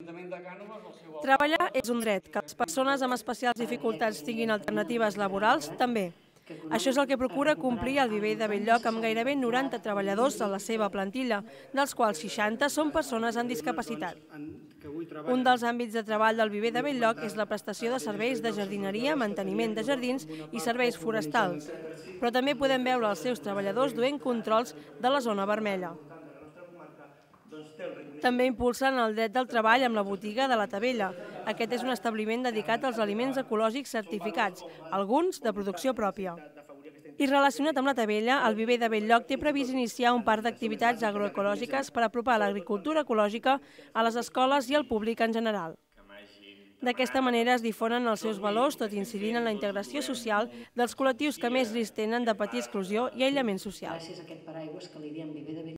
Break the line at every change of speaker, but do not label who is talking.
Treballar és un dret, que les persones amb especials dificultats tinguin alternatives laborals també. Això és el que procura complir el Viver de Bell-lloc amb gairebé 90 treballadors a la seva plantilla, dels quals 60 són persones amb discapacitat. Un dels àmbits de treball del Viver de Bell-lloc és la prestació de serveis de jardineria, manteniment de jardins i serveis forestals. Però també podem veure els seus treballadors duent controls de la zona vermella. També impulsen el dret del treball amb la botiga de la Tavella. Aquest és un establiment dedicat als aliments ecològics certificats, alguns de producció pròpia. I relacionat amb la Tavella, el Viver de Bell-lloc té previst iniciar un parc d'activitats agroecològiques per apropar l'agricultura ecològica a les escoles i al públic en general. D'aquesta manera es difonen els seus valors, tot incidint en la integració social dels col·lectius que més risc tenen de patir exclusió i aïllament social.